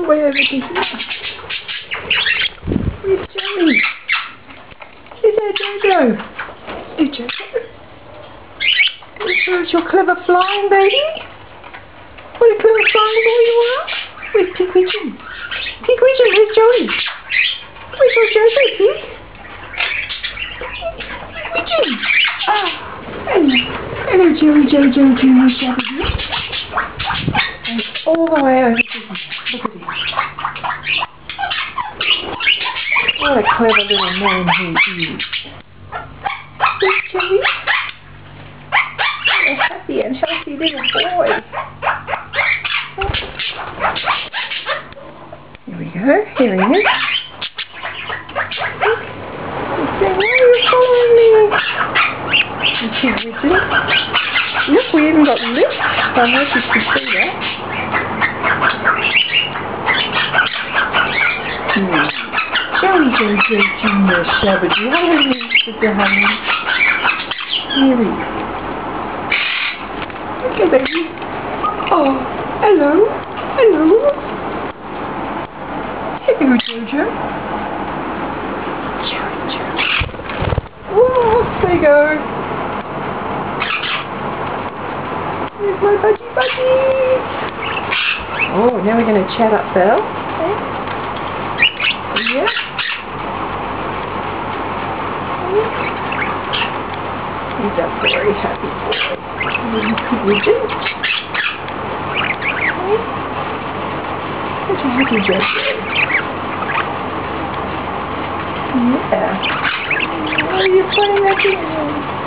way over to here. Where's Joey? Is there Jojo? Hey Jojo. Where's your clever flying baby? What a clever flying boy you are. Where's Pig Pigeon? Pig Pigeon, where's Joey? Where's your Jojo, Pig? Pig Pigeon. Ah, hello Joey Jojo Junior Shabby. And all the way over to here. Look at him. What a clever little man he is. Where's Joey? A happy and healthy little boy. Here we go. Here he is. Why are you following me? Look, we even got lifts. I hope you can see that. Joey Jojo Junior Shabby. What are you doing, honey? Here we go. Okay, baby. Oh, hello. Hello. Hello, Jojo. Jojo. Oh, there you go. Here's my buddy. Oh, now we're going to chat up, Belle. Yeah. He's a very happy boy. Widget. Such a happy Jojo. Yeah. Oh, you're playing that game.